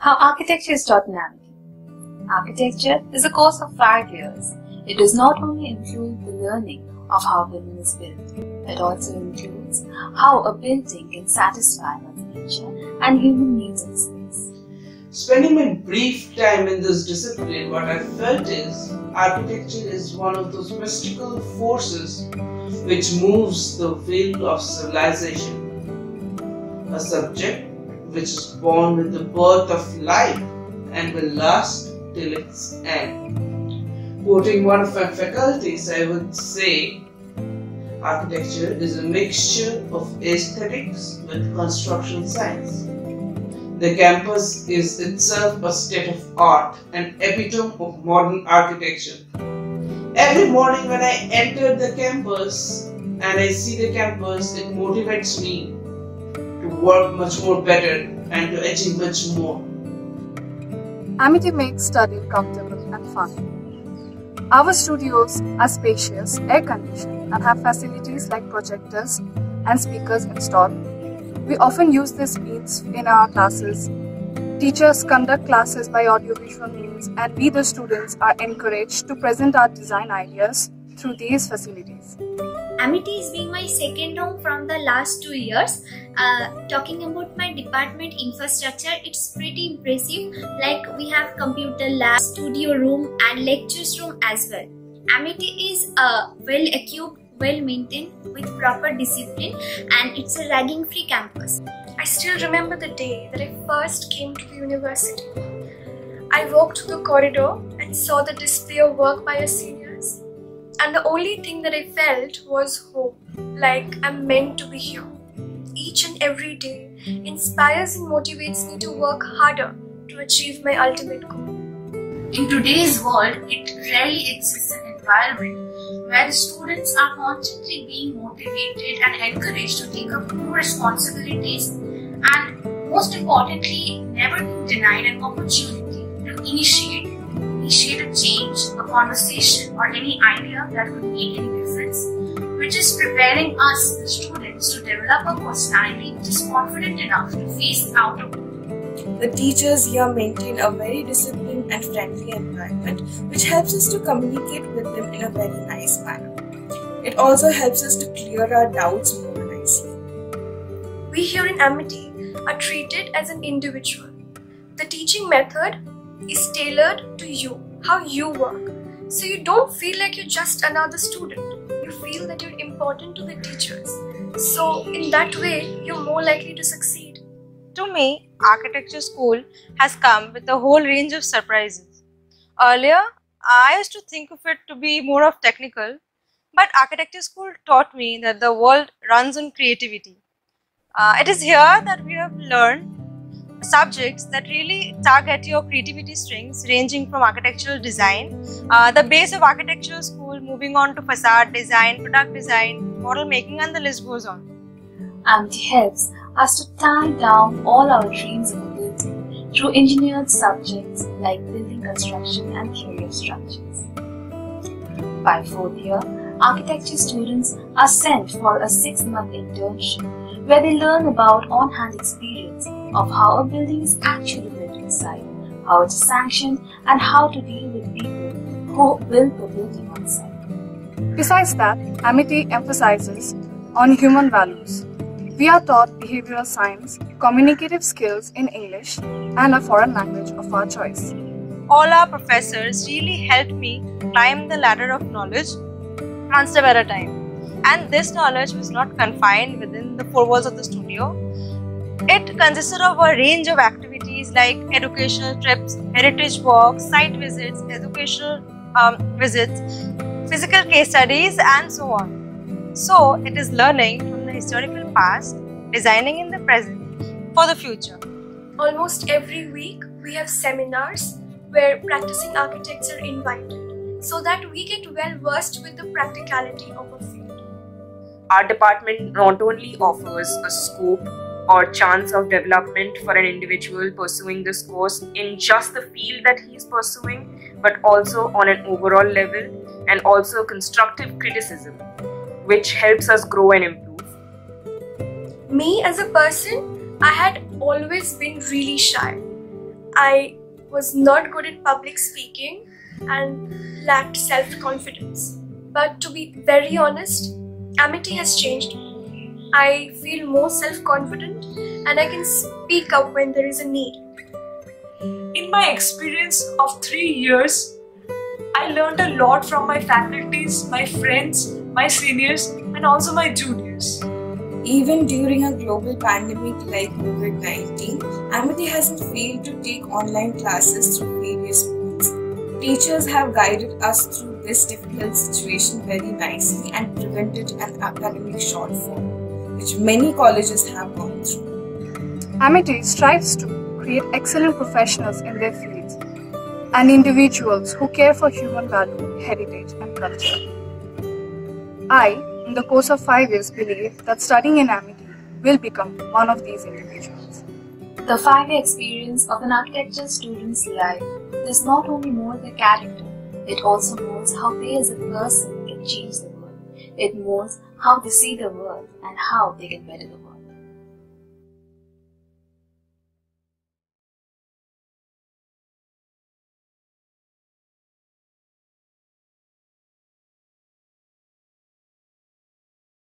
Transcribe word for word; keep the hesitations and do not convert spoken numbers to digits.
How architecture is taught in Amity. Architecture is a course of five years. It does not only include the learning of how a building is built, it also includes how a building can satisfy Mother Nature and human needs of space. Spending my brief time in this discipline, what I felt is architecture is one of those mystical forces which moves the wheel of civilization. A subject which is born with the birth of life and will last till its end. Quoting one of my faculties, I would say architecture is a mixture of aesthetics with construction science. The campus is itself a state of art, an epitome of modern architecture. Every morning when I enter the campus and I see the campus, it motivates me to work much more better and to achieve much more. Amity makes studying comfortable and fun. Our studios are spacious, air-conditioned, and have facilities like projectors and speakers installed. We often use these means in our classes. Teachers conduct classes by audiovisual means, and we, the students, are encouraged to present our design ideas through these facilities. Amity is being my second home from the last two years. Uh, talking about my department infrastructure, it's pretty impressive. Like we have computer lab, studio room and lectures room as well. Amity is uh, well equipped, well maintained with proper discipline, and it's a ragging free campus. I still remember the day that I first came to the university. I walked through the corridor and saw the display of work by our seniors. And the only thing that I felt was hope, like I'm meant to be here. Each and every day inspires and motivates me to work harder to achieve my ultimate goal. In today's world, it rarely exists an environment where the students are constantly being motivated and encouraged to take up more responsibilities and, most importantly, never being denied an opportunity to initiate initiate a change, a conversation, or any idea that could make any difference, which is preparing us, the students, to develop a personality which is confident enough to face the outer world. The teachers here maintain a very disciplined and friendly environment, which helps us to communicate with them in a very nice manner. It also helps us to clear our doubts more nicely. We here in Amity are treated as an individual. The teaching method is tailored to you, how you work. So you don't feel like you're just another student. You feel that you're important to the teachers. So in that way, you're more likely to succeed. To me, architecture school has come with a whole range of surprises. Earlier, I used to think of it to be more of technical, but architecture school taught me that the world runs on creativity. Uh, it is here that we have learned subjects that really tug at your creativity strings, ranging from architectural design, uh, the base of architectural school, moving on to facade design, product design, model making, and the list goes on. Amity helps us to tie down all our dreams of a building through engineered subjects like building construction and career structures. By fourth year, architecture students are sent for a six-month internship where they learn about on-hand experience of how a building is actually built inside, how it is sanctioned, and how to deal with people who build the building on site. Besides that, Amity emphasizes on human values. We are taught behavioral science, communicative skills in English, and a foreign language of our choice. All our professors really helped me climb the ladder of knowledge one step at a time. And this knowledge was not confined within the four walls of the studio. It consisted of a range of activities like educational trips, heritage walks, site visits, educational um, visits, physical case studies, and so on. So, it is learning from the historical past, designing in the present for the future. Almost every week, we have seminars where practicing architects are invited so that we get well versed with the practicality of a field. Our department not only offers a scope or chance of development for an individual pursuing this course in just the field that he is pursuing, but also on an overall level, and also constructive criticism, which helps us grow and improve. Me as a person, I had always been really shy. I was not good in public speaking and lacked self-confidence. But to be very honest, Amity has changed me. I feel more self-confident and I can speak up when there is a need. In my experience of three years, I learned a lot from my faculties, my friends, my seniors, and also my juniors. Even during a global pandemic like COVID nineteen, Amity hasn't failed to take online classes through various modes. Teachers have guided us through this difficult situation very nicely and prevented an academic shortfall, which many colleges have gone through. Amity strives to create excellent professionals in their fields and individuals who care for human value, heritage, and culture. I, in the course of five years, believe that studying in Amity will become one of these individuals. The five-year experience of an architecture student's life does not only mold their character, it also molds how they as a person can change the world. It molds how they see the world and how they can better the world.